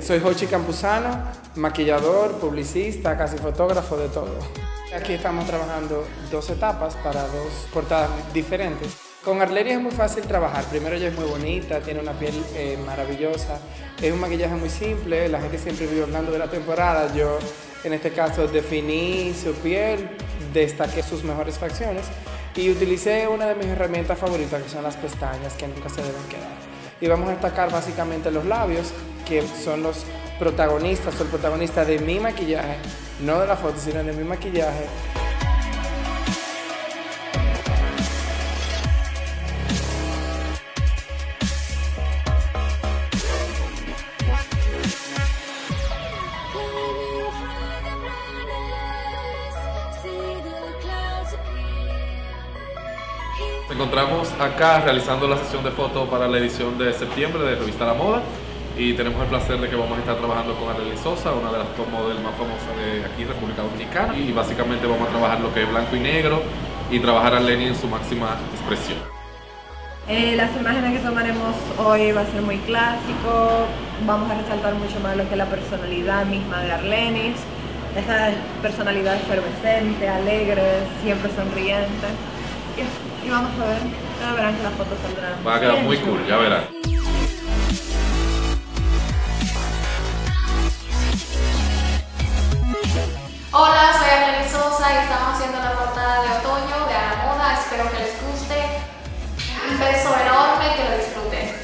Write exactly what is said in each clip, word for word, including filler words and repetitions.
Soy Jochi Campuzano, maquillador, publicista, casi fotógrafo, de todo. Aquí estamos trabajando dos etapas para dos portadas diferentes. Con Arlery es muy fácil trabajar. Primero, ella es muy bonita, tiene una piel eh, maravillosa, es un maquillaje muy simple, la gente siempre vive hablando de la temporada. Yo, en este caso, definí su piel, destaqué sus mejores facciones y utilicé una de mis herramientas favoritas, que son las pestañas, que nunca se deben quedar. Y vamos a destacar básicamente los labios, que son los protagonistas, o el protagonista de mi maquillaje, no de la foto, sino de mi maquillaje. Nos encontramos acá realizando la sesión de fotos para la edición de septiembre de Revista La Moda y tenemos el placer de que vamos a estar trabajando con Arlery Sosa, una de las top models más famosas de aquí, República Dominicana, y básicamente vamos a trabajar lo que es blanco y negro y trabajar a Arlery en su máxima expresión. Eh, las imágenes que tomaremos hoy va a ser muy clásico, vamos a resaltar mucho más lo que es la personalidad misma de Arlery, esa personalidad efervescente, alegre, siempre sonriente. Y, y vamos a ver, ya verán que las fotos saldrán. Va a quedar muy cool, ya verán. Hola, soy Arlery Sosa y estamos haciendo la portada de otoño de A La Moda. Espero que les guste. Un beso enorme, que lo disfruten.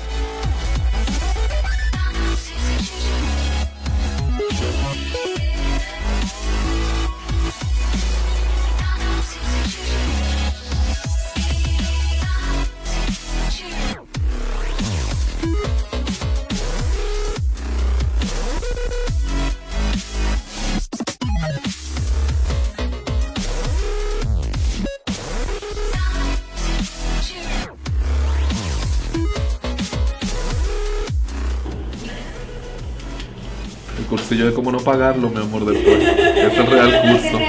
El cursillo de cómo no pagarlo, mi amor, después. Es el real curso.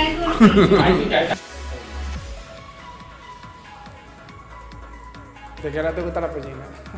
¿De qué hora te gusta la pollina?